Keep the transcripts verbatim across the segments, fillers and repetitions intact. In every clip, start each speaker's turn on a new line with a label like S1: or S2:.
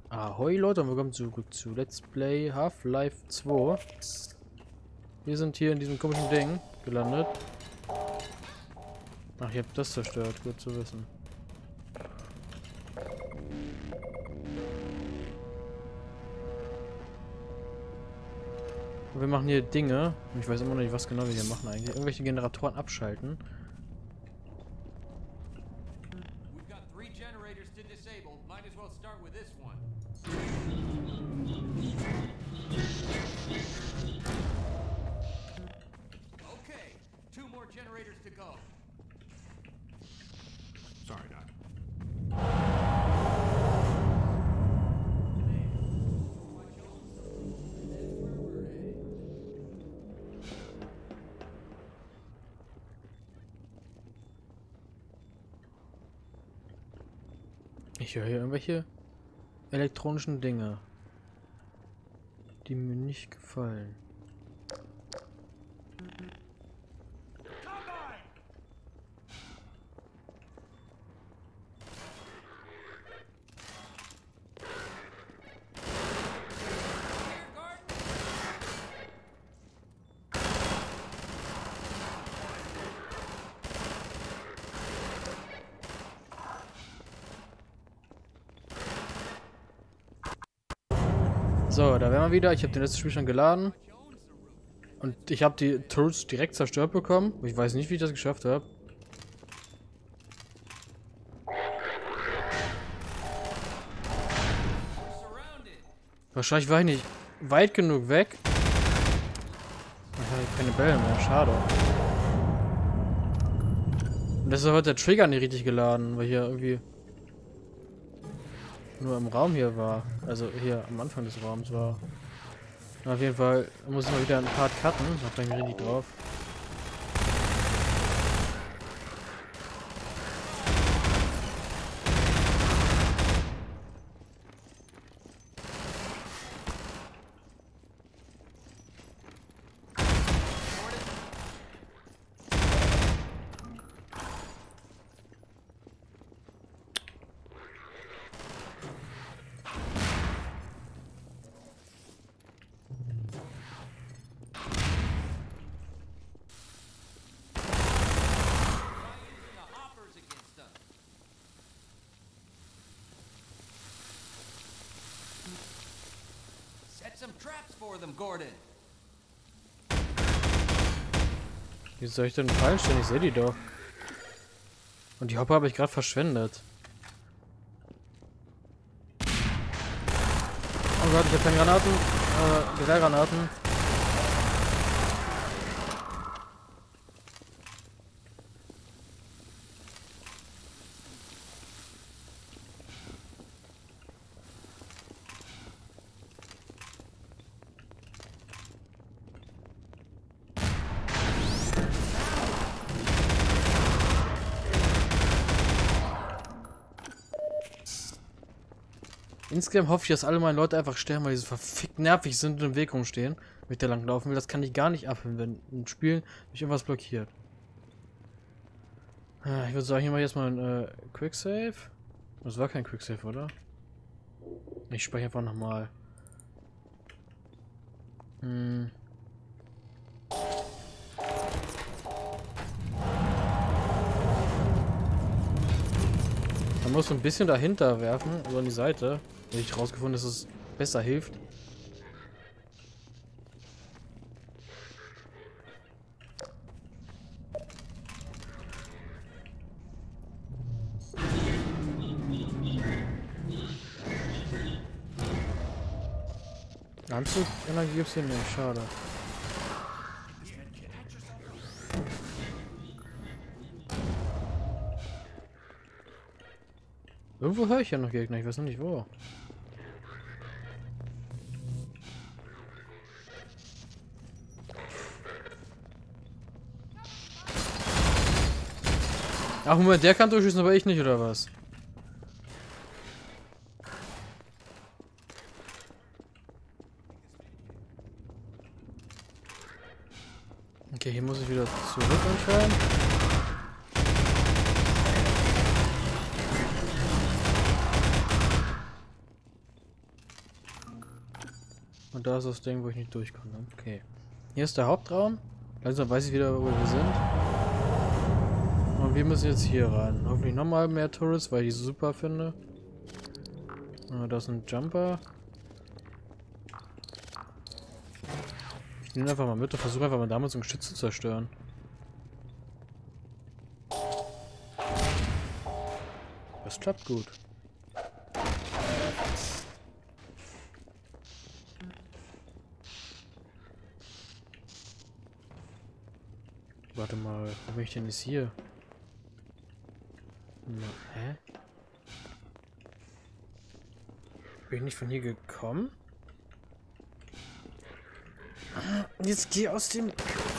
S1: Ahoi Leute und willkommen zurück zu Let's Play Half-Life zwei. Wir sind hier in diesem komischen Ding gelandet. Ach, ihr habt das zerstört, gut zu wissen. Und wir machen hier Dinge. Ich weiß immer noch nicht, was genau wir hier machen eigentlich. Irgendwelche Generatoren abschalten.
S2: Sorry, Doc.
S1: Ich höre hier irgendwelche elektronischen Dinge, die mir nicht gefallen. So, da wären wir wieder. Ich habe den letzten Spiel schon geladen. Und ich habe die Turrets direkt zerstört bekommen. Ich weiß nicht, wie ich das geschafft habe. Wahrscheinlich war ich nicht weit genug weg. Ich habe keine Bälle mehr. Schade. Und deshalb hat der Trigger nicht richtig geladen, weil hier irgendwie nur im Raum hier war. Also hier am Anfang des Raums war. Auf jeden Fall muss ich mal wieder einen Part cutten. Da freue ich mich richtig drauf.
S3: Some traps for them, Gordon.
S1: Wie soll ich denn fallen stellen? Ich sehe die doch. Und die Hopper habe ich gerade verschwendet. Oh Gott, ich habe keine Granaten. Äh, Gewehrgranaten. Insgesamt hoffe ich, dass alle meine Leute einfach sterben, weil die so verfickt nervig sind und im Weg rumstehen, wenn ich da lang laufen will. Das kann ich gar nicht abhören, wenn im Spiel mich irgendwas blockiert. Ich würde sagen, hier mal jetzt mal ein äh, Quicksave. Das war kein Quicksave, oder? Ich speichere einfach nochmal. Hm. Man muss so ein bisschen dahinter werfen, also an die Seite. Habe ich rausgefunden, dass es besser hilft. Anzug Energie gibt es hier nicht, schade. Irgendwo höre ich ja noch Gegner, ich weiß noch nicht wo. Ach Moment, der kann durchschießen, aber ich nicht, oder was? Okay, hier muss ich wieder zurück anscheinend. Und da ist das Ding, wo ich nicht durchkomme. Okay. Hier ist der Hauptraum. Langsam weiß ich wieder, wo wir sind. Und wir müssen jetzt hier rein. Hoffentlich nochmal mehr Turrets, weil ich die super finde. Ah, da ist ein Jumper. Ich nehme einfach mal mit und versuche einfach mal damit so ein Geschütz zu zerstören. Das klappt gut. Warte mal, wo bin ich denn jetzt hier? Na, hä? Bin ich nicht von hier gekommen? Ah, jetzt geh aus dem...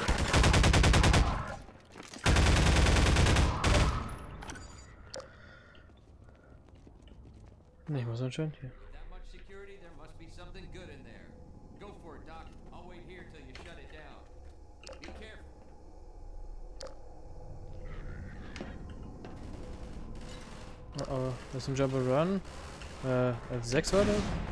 S1: Ne, ich muss anscheinend hier.
S3: That much security, there must be something good in there. Go for it, Doc. I'll wait here till you shut it down. Be careful.
S1: Oh, oh, das ist ein Jump-and-Run. Äh, als sechs war das?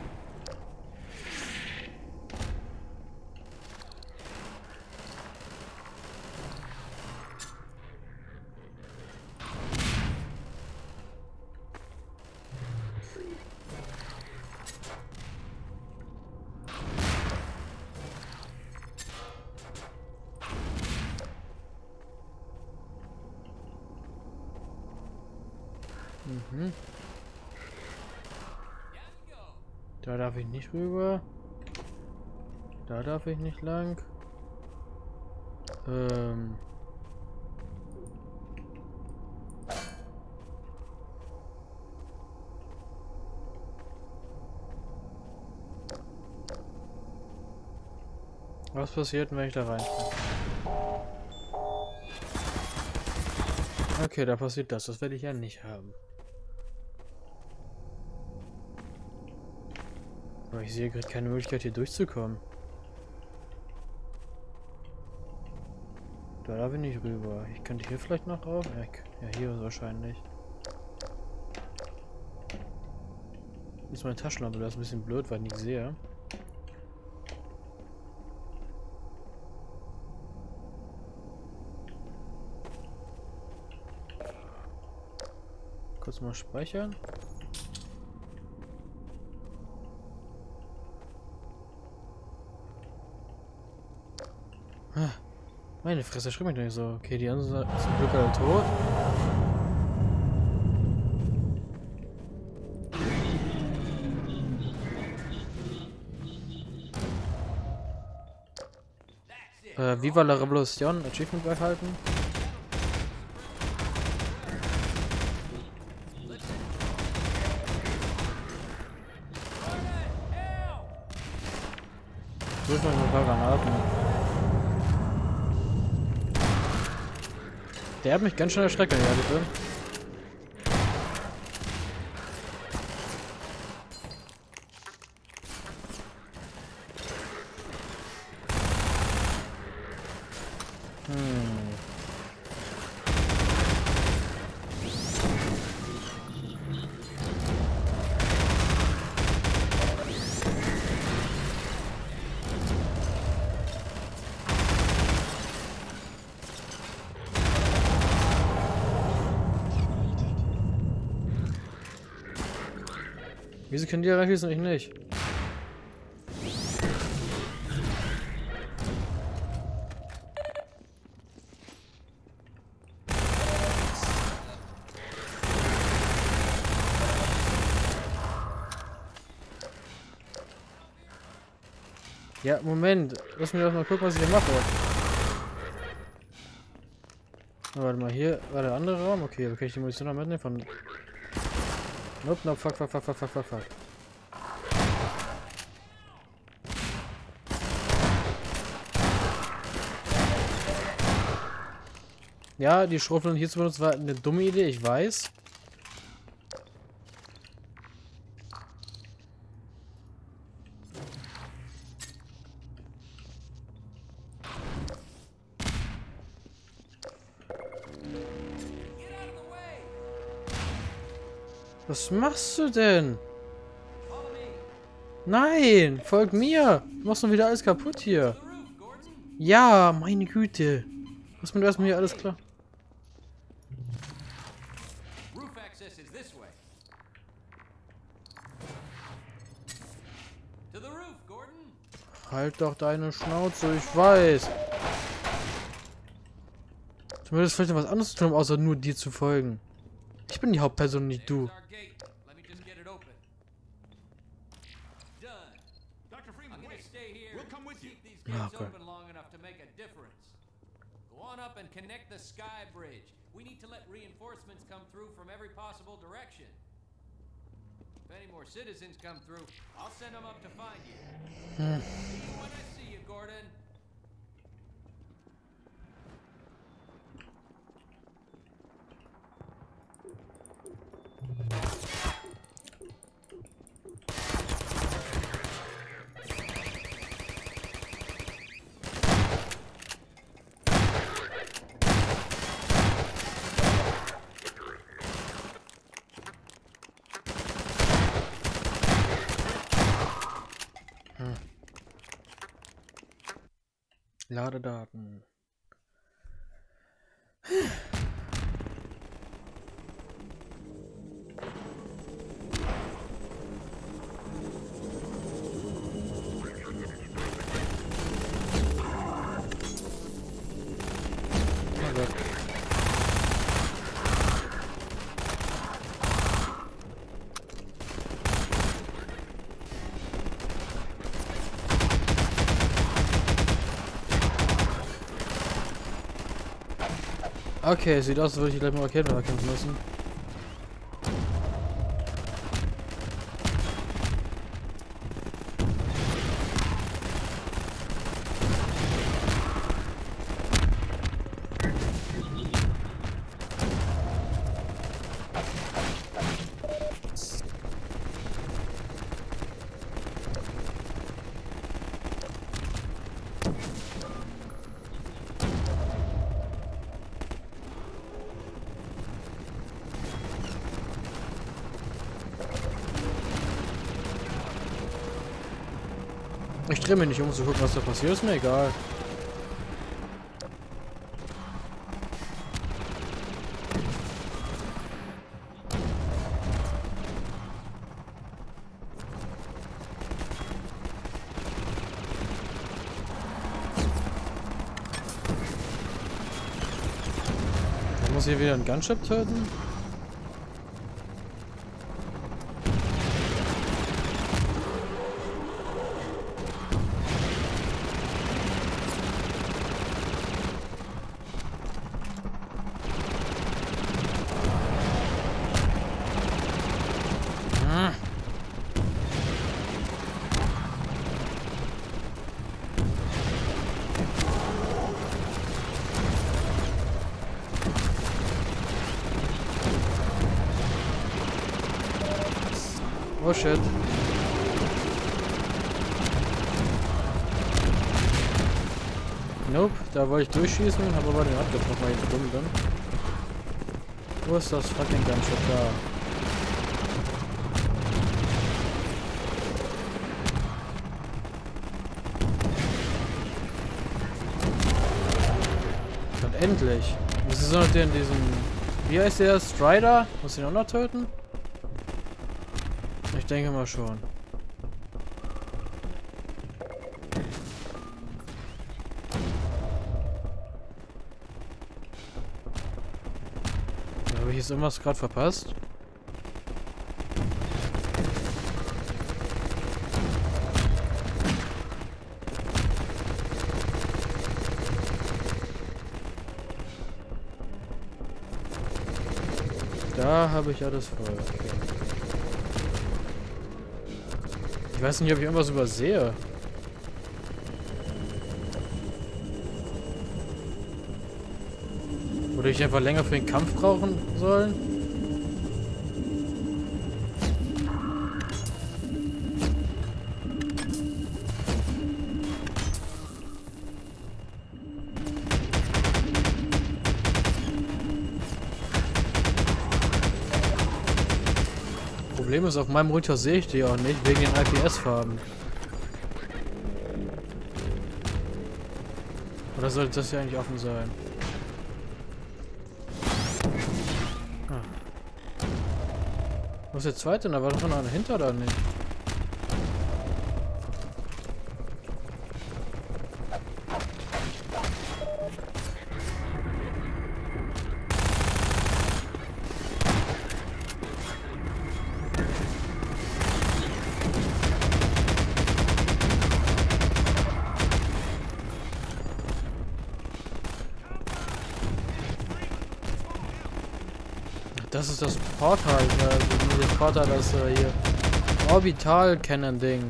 S1: Mhm. Da darf ich nicht rüber. Da darf ich nicht lang. Ähm. Was passiert, wenn ich da rein? Okay, da passiert das. Das werde ich ja nicht haben. Aber ich sehe gerade keine Möglichkeit, hier durchzukommen. Da darf ich nicht rüber. Ich könnte hier vielleicht noch rauf. Ja, hier wahrscheinlich. Hier ist meine Taschenlampe. Das ist ein bisschen blöd, weil ich nicht sehe. Kurz mal speichern. Ah, meine Fresse, schreib mich doch nicht so. Okay, die anderen sind zum Glück alle tot. Äh, Viva la Revolution, Achievement behalten. Wirf noch ein paar Granaten. Der hat mich ganz schön erschreckt, wenn ich ehrlich bin. Hm. Wieso können die da reinschießen und ich nicht? Ja, Moment. Lass mich doch mal gucken, was ich hier mache. Oh, warte mal, hier war der andere Raum. Okay, aber kann ich die Munition noch mitnehmen von... Nope, nope, fuck, fuck, fuck, fuck, fuck, fuck, fuck. Ja, die Schrotflinten hier zu benutzen war eine dumme Idee, ich weiß. Was machst du denn?
S3: Follow me.
S1: Nein, folg mir. Du machst doch wieder alles kaputt hier.
S3: The roof, Gordon.
S1: Ja, meine Güte. Was mit erstmal hier alles klar?
S3: Roof access is this way. To the roof, Gordon.
S1: Halt doch deine Schnauze, ich weiß. Zumindest vielleicht noch was anderes zu tun, außer nur dir zu folgen. Ich bin die Hauptperson, nicht du.
S3: There's our gate. Let me just get it open. Done.
S2: Doctor
S3: I'm
S2: Freeman,
S3: gonna
S2: wait.
S3: stay here.
S2: We'll come with you.
S3: Keep these gates
S1: Okay.
S3: open long enough to make a difference. Go on up and connect the sky bridge. We need to let reinforcements come through from every possible direction. If any more citizens come through, I'll send them up to find you. See you when I see you, Gordon.
S1: Ladedaten. Oh Gott. Okay, sieht aus, als würde ich gleich mal Raketen kämpfen müssen. Ich drehe mich nicht um zu gucken, was da passiert. Ist mir egal. Da muss ich wieder einen Gunship töten. Oh shit. Nope, da wollte ich durchschießen, habe aber den abgetroffen, weil ich so dumm bin. Wo ist das fucking Gunship da? Und endlich. Was ist noch der in diesem... Wie heißt der? Strider? Muss ich ihn auch noch töten? Ich denke mal schon. Habe ich jetzt irgendwas gerade verpasst? Da habe ich alles voll. Okay. Ich weiß nicht, ob ich irgendwas übersehe. Oder ich einfach länger für den Kampf brauchen sollen? Problem ist, auf meinem Monitor sehe ich die auch nicht, wegen den I P S-Farben. Oder sollte das hier eigentlich offen sein? Ah. Wo ist der zweite? Da war doch noch einer hinter, oder nicht? Das ist das Portal, äh, das Portal, das äh, hier Orbital Cannon Ding.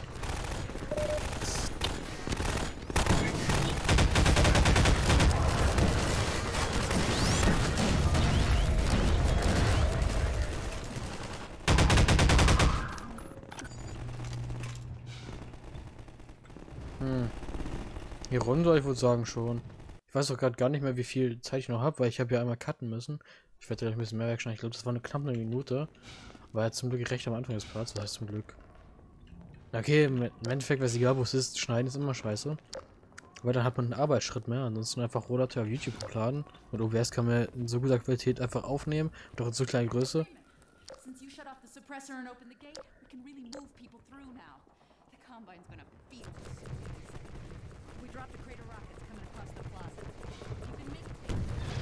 S1: Hm. Hier runter, ich würde sagen schon. Ich weiß auch gerade gar nicht mehr, wie viel Zeit ich noch habe, weil ich habe ja einmal cutten müssen. Ich werde gleich ein bisschen mehr wegschneiden. Ich glaube, das war eine knappe Minute. War ja zum Glück recht am Anfang des Parts. Das heißt zum Glück. Okay, im Endeffekt wäre es egal, wo es ist. Schneiden ist immer scheiße. Weil dann hat man einen Arbeitsschritt mehr. Ansonsten einfach Rohdatei auf YouTube hochladen. Und O B S kann man in so guter Qualität einfach aufnehmen. Und auch in so kleiner Größe.
S4: Since you shut off the suppressor and opened the gate, we can really move people through now. The Combine's gonna feel this. We dropped the crater rockets coming across the plaza. You can make things.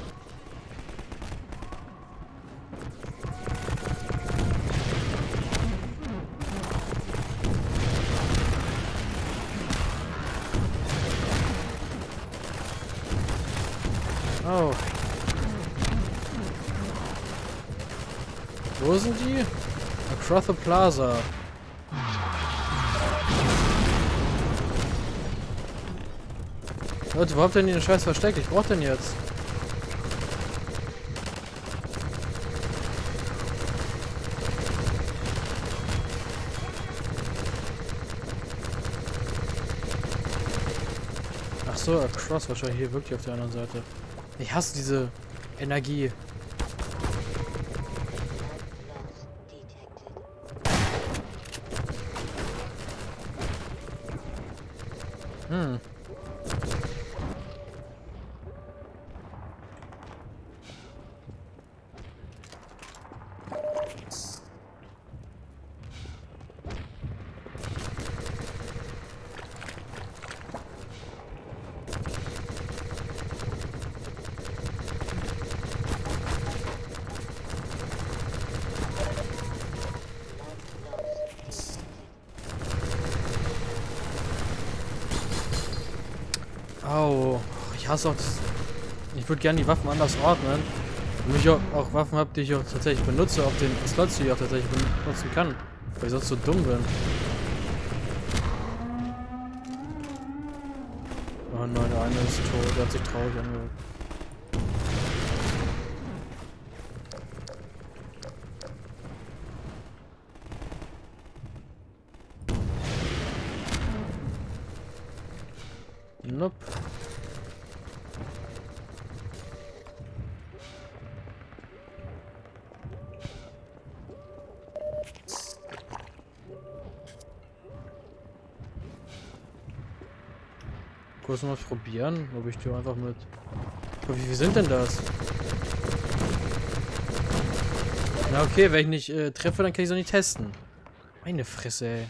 S1: Oh. Wo sind die? Across the Plaza. Leute, wo habt ihr denn den Scheiß versteckt? Ich brauch den jetzt. Ach so, Across wahrscheinlich hier wirklich auf der anderen Seite. Ich hasse diese Energie. Hm. Au, ich hasse auch das. Ich würde gerne die Waffen anders ordnen. Und ich auch, auch Waffen habe, die ich auch tatsächlich benutze, auf den Slots, die ich auch tatsächlich benutzen kann. Weil ich sonst so dumm bin. Oh nein, der eine ist tot, der hat sich traurig angehört. Nope. Kurz mal probieren, ob ich die einfach mit... Aber wie viel sind denn das? Na okay, wenn ich nicht äh, treffe, dann kann ich es auch nicht testen. Meine Fresse, ey.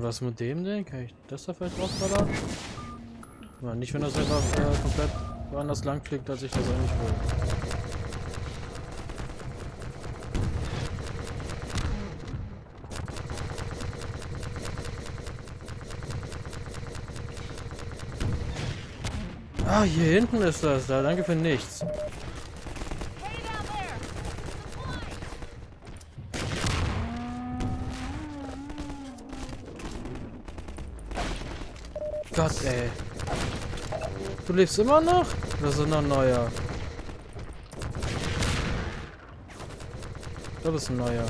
S1: Was mit dem denn? Kann ich das da vielleicht rausballern? Ja, nicht, wenn das einfach äh, komplett woanders lang fliegt, als ich das eigentlich will. Ah, hier hinten ist das da. Danke für nichts.
S4: Hey down there! Supply!
S1: Gott, ey. Du lebst immer noch? Das ist noch ein neuer. Das ist ein neuer.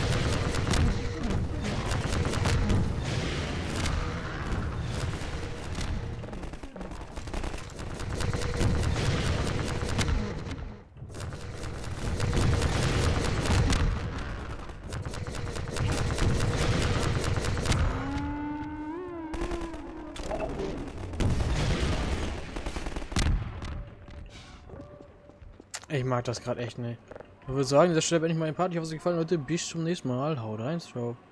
S1: Ich mag das gerade echt nicht. Ich würde sagen, das stellt endlich mal ein Party. Ich hoffe, es hat euch gefallen, Leute. Bis zum nächsten Mal. Haut rein, ciao.